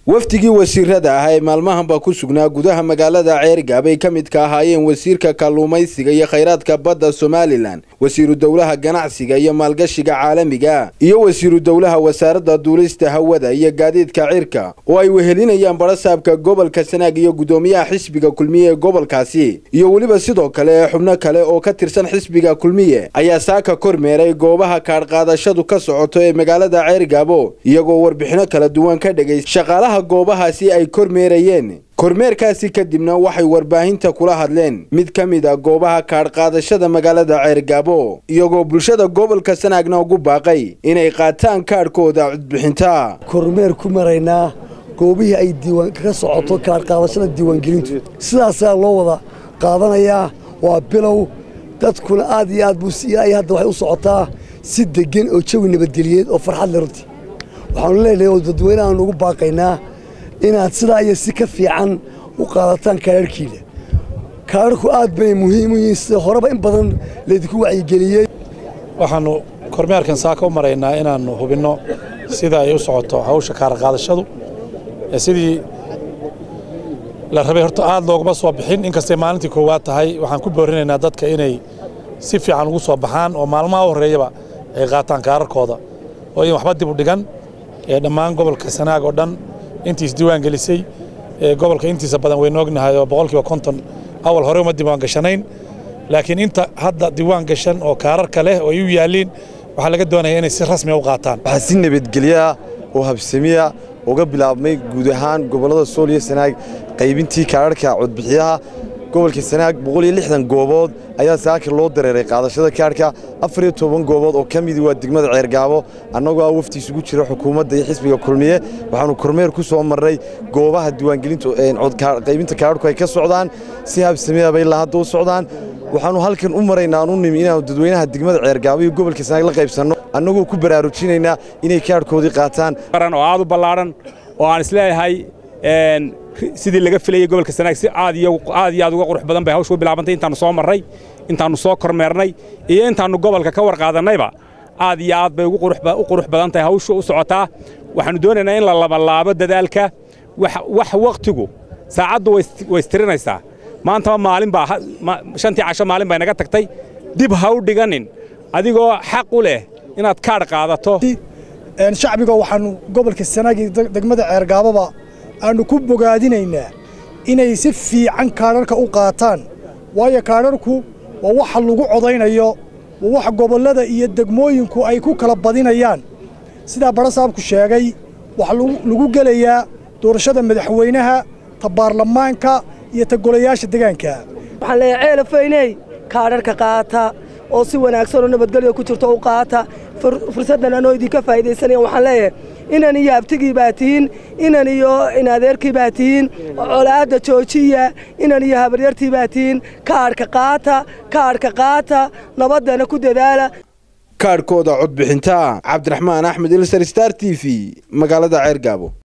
waftigii wasiirada ah ee maalmahanba ku sugnaa gudaha magaalada Ceerigaab ay kamid ka ahaayeen wasiirka kalluumaysiga iyo kheyraadka badda Somaliland, wasiiru dawlaha ganacsiga iyo maalgashiga caalamiga, iyo wasiiru dawlaha wasaaradda duulista hawada iyo gaadiidka cirka oo ay wehelinayaan barasaabka gobolka Sanaag iyo gudoomiyaha xisbiga kulmiye ee gobolkaasi iyo waliba sidoo kale xubno kale oo ka tirsan xisbiga kulmiye ayaa saaka kormeeray goobaha kaar qaadashadu ka socoto ee magaalada Ceerigaab iyagoo warbixino kala duwan ka dhageystay shaqaalaha goobahaasi ay kormeerayeen. kormeerkaasi kadibna waxay warbaahinta kula hadleen mid kamid ah goobaha kaar qaadashada magaalada Ceerigaab iyagoo bulshada gobolka Sanaagna ugu baaqay inay qaataan kaarkooda codbixinta. kormeer ku maraynaa goobihii ay diiwaan ka socoto kaar qaadashada diiwaangelintu sidaas loo wada qaadanayaa. waa bilow dadkuna aad iyo aad buu siiyay hadda waxay u socotaa si degan oo jawi nabadgelyad oo farxad leh runtii. waxaan leeyahay dadweynaha ugu baaqaynaa inaad sidaa iyo si ka fiican u qaadataan kaarkiina. kaarku aad bay muhiim u yihiin horeba in badan leedku wacyigeliyay. waxaanu kormeerkan saaka u maraynaa inaanu hubinno sida ay u socoto hawsha kaar qaadashadu sidii la rabay. horta aad looguma soo bixin inkastay maalintii koowaad tahay. waxaan ku boorinaynaa dadka inay si fiican ugu soo baxaan oo maalmaha horeeyaba ay qaataan kaararkooda oo in waxba dib u dhigan dhammaan gobolka Sanaag oo dhan intiis diiwaan gelisay gobolka intiisa badan way noognahay oo 50% awal hore uma diiwaan gashanayn, laakiin inta hadda diiwaan gashan oo kaararka leh oo ay yaaliin waxa laga doonayaa inay si rasmi ah u qaataan. waxa si nabadgelyo oo habsamiya uga bilaabmay guud ahaan gobolada Sool iyo Sanaag qaybintii kaararka codbixiyaha gobolka Sanaag 160 goobood ayaa saaka loo dareeray qaadashada kaarka. 14 goobood oo kamid waa degmada Ceerigaab annagoo wafti isugu jira xukuumadda iyo xisbiga kulmiye. waxaanu kormeer ku soo marnay goobaha diiwaangelinta cod qaybinta kaararku ay ka socdaan si habsamiya bay la hadda u socdaan. waxaanu halkan u maraynaa inaan dadweynaha degmada Ceerigaab iyo gobolka Sanaag la qaybsano annagoo ku baraarujinayna inay kaarkoodii qaataan. oo aad u ballaaran oo aan isleeyahay sidii laga filayay gobolka Sanaag si aad iyo aad uga qurux badan bay hawshu bilaabantay intaanu soo maray, intaanu soo kormeernay iyo intaanu gobolka ka warqaadanayba aad iyo aad bay ugu qurux badan tahay hawshu u socotaa. waxaanu doonaynaa in la laabo dadaalka wax waqtigu saacadu way istirinaysaa. maanta maalin baa shantii casho maalin bay naga tagtay. dib ha u dhiganin adigoo xaq u leh inaad kaar qaadato. shacbiga waxaanu gobolka Sanaag degmada Ceerigaababa aanu ku bogaadinaynaa inay si fiican kaararka u qaataan, waayo kaararku waa waxa lagu codaynayo, waa waxa gobolada iyo degmooyinku ay ku kala badinayaan. sida barasaabku sheegay waxa lagu gelayaa doorashada madaxweynaha, ta baarlamaanka iyo ta golayaasha deegaanka. waxaan leeyahay ceelafeynay kaararka qaata oo si wanaagsan oo nabadgelyo ku jirto u qaata. fursadan anoo idinka faa'iideysanaya waxaan leeyahay inan iyo abtigii baa tihiin, inan iyo inadeerkii baa tihiin, colaadda joojiya, inan iyo habaryartii baa tihiin. kaarka qaata nabadana ku dadaala. kaarkooda codbixinta. Cabdiraxmaan Axmed Ilsar, Star TV, magaalada Ceerigaab.